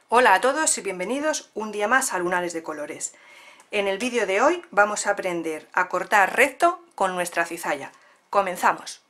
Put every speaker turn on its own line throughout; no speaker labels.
Hola a todos y bienvenidos un día más a Lunares de Colores. En el vídeo de hoy vamos a aprender a cortar recto con nuestra cizalla. ¡Comenzamos!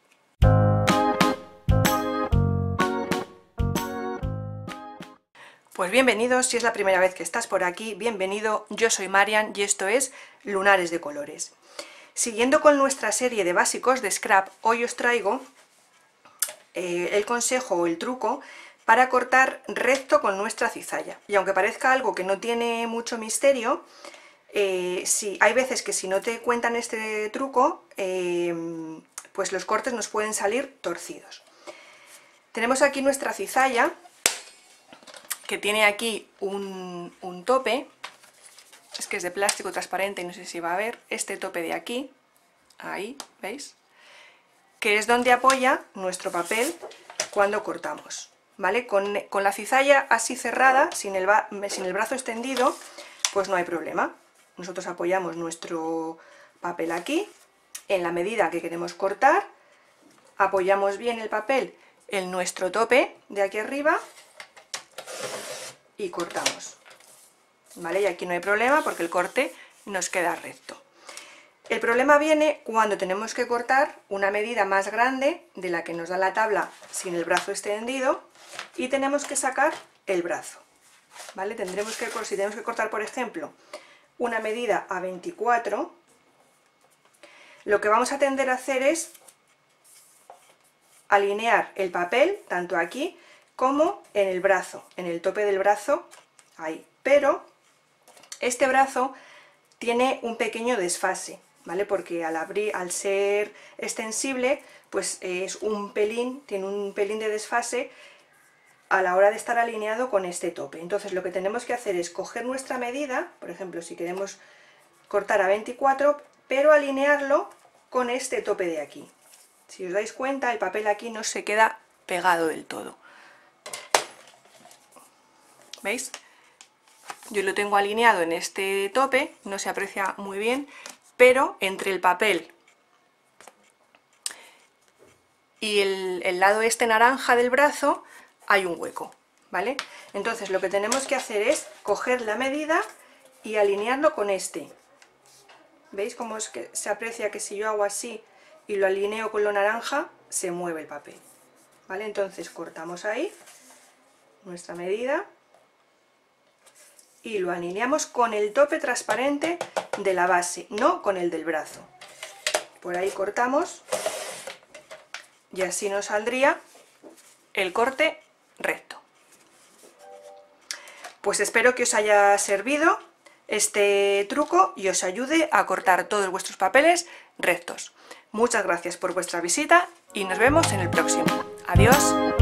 Pues bienvenidos, si es la primera vez que estás por aquí, bienvenido, yo soy Marian y esto es Lunares de Colores. Siguiendo con nuestra serie de básicos de scrap, hoy os traigo el consejo o el truco para cortar recto con nuestra cizalla. Y aunque parezca algo que no tiene mucho misterio, sí, hay veces que si no te cuentan este truco, pues los cortes nos pueden salir torcidos. Tenemos aquí nuestra cizalla, que tiene aquí un tope, es que es de plástico transparente y no sé si va a ver, este tope de aquí, ahí, ¿veis? Que es donde apoya nuestro papel cuando cortamos, ¿vale? Con la cizalla así cerrada, sin el brazo extendido, pues no hay problema. Nosotros apoyamos nuestro papel aquí, en la medida que queremos cortar, apoyamos bien el papel en nuestro tope de aquí arriba y cortamos, ¿vale? Y aquí no hay problema porque el corte nos queda recto. El problema viene cuando tenemos que cortar una medida más grande de la que nos da la tabla sin el brazo extendido y tenemos que sacar el brazo, ¿vale? Si tenemos que cortar, por ejemplo, una medida a 24, lo que vamos a tender a hacer es alinear el papel, tanto aquí como en el brazo, en el tope del brazo, ahí. Pero este brazo tiene un pequeño desfase, ¿vale? Porque al ser extensible, pues es tiene un pelín de desfase a la hora de estar alineado con este tope. Entonces lo que tenemos que hacer es coger nuestra medida, por ejemplo, si queremos cortar a 24, pero alinearlo con este tope de aquí. Si os dais cuenta, el papel aquí no se queda pegado del todo. ¿Veis? Yo lo tengo alineado en este tope, no se aprecia muy bien, pero entre el papel y el lado este naranja del brazo hay un hueco, ¿vale? Entonces lo que tenemos que hacer es coger la medida y alinearlo con este. ¿Veis cómo es que se aprecia que si yo hago así y lo alineo con lo naranja, se mueve el papel? ¿Vale? Entonces cortamos ahí nuestra medida y lo alineamos con el tope transparente de la base, no con el del brazo. Por ahí cortamos y así nos saldría el corte recto. Pues espero que os haya servido este truco y os ayude a cortar todos vuestros papeles rectos. Muchas gracias por vuestra visita y nos vemos en el próximo. Adiós.